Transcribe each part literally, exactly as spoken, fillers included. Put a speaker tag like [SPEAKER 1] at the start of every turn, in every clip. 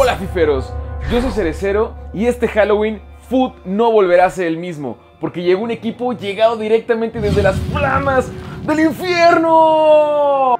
[SPEAKER 1] Hola fiferos, yo soy Cerecero y este Halloween Foot no volverá a ser el mismo, porque llegó un equipo llegado directamente desde las flamas del infierno.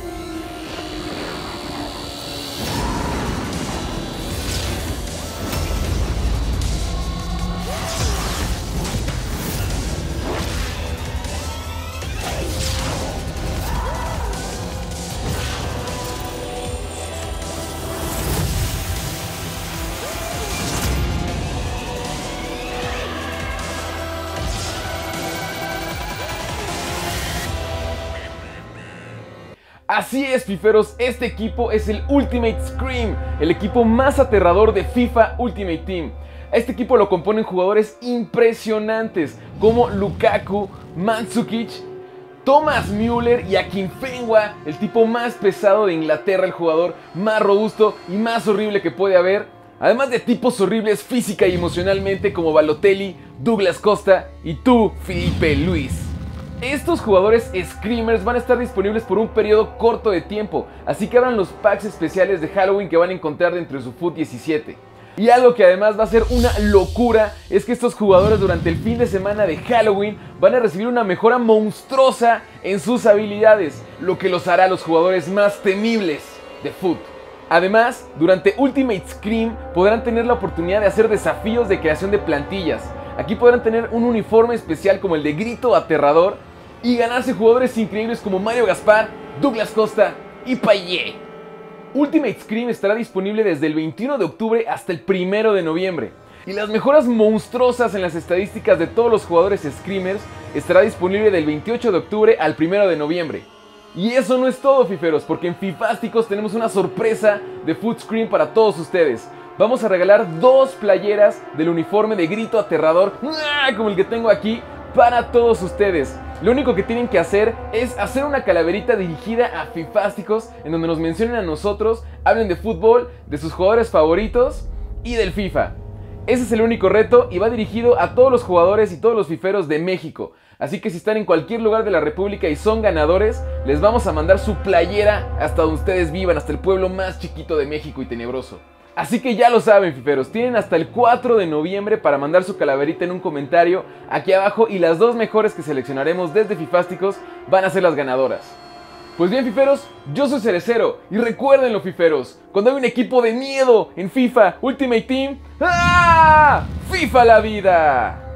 [SPEAKER 1] Así es, fiferos, este equipo es el Ultimate Scream, el equipo más aterrador de FIFA Ultimate Team. A este equipo lo componen jugadores impresionantes como Lukaku, Mandzukic, Thomas Müller y Akinfenwa, el tipo más pesado de Inglaterra, el jugador más robusto y más horrible que puede haber. Además de tipos horribles física y emocionalmente como Balotelli, Douglas Costa y tú, Filipe Luis. Estos jugadores Screamers van a estar disponibles por un periodo corto de tiempo, así que abran los packs especiales de Halloween que van a encontrar dentro de su Foot diecisiete. Y algo que además va a ser una locura es que estos jugadores durante el fin de semana de Halloween van a recibir una mejora monstruosa en sus habilidades, lo que los hará a los jugadores más temibles de Foot. Además, durante Ultimate Scream podrán tener la oportunidad de hacer desafíos de creación de plantillas. Aquí podrán tener un uniforme especial como el de Grito Aterrador y ganarse jugadores increíbles como Mario Gaspar, Douglas Costa y Payet. Ultimate Scream estará disponible desde el veintiuno de octubre hasta el primero de noviembre. Y las mejoras monstruosas en las estadísticas de todos los jugadores Screamers estará disponible del veintiocho de octubre al primero de noviembre. Y eso no es todo, fiferos, porque en Fifásticos tenemos una sorpresa de Foot Scream para todos ustedes. Vamos a regalar dos playeras del uniforme de Grito Aterrador, como el que tengo aquí, para todos ustedes. Lo único que tienen que hacer es hacer una calaverita dirigida a Fifásticos, en donde nos mencionen a nosotros, hablen de fútbol, de sus jugadores favoritos y del FIFA. Ese es el único reto y va dirigido a todos los jugadores y todos los fiferos de México. Así que si están en cualquier lugar de la República y son ganadores, les vamos a mandar su playera hasta donde ustedes vivan, hasta el pueblo más chiquito de México y tenebroso. Así que ya lo saben, fiferos, tienen hasta el cuatro de noviembre para mandar su calaverita en un comentario aquí abajo y las dos mejores que seleccionaremos desde Fifásticos van a ser las ganadoras. Pues bien, fiferos, yo soy Cerecero y recuérdenlo, fiferos, cuando hay un equipo de miedo en FIFA Ultimate Team, ¡ah! ¡FIFA la vida!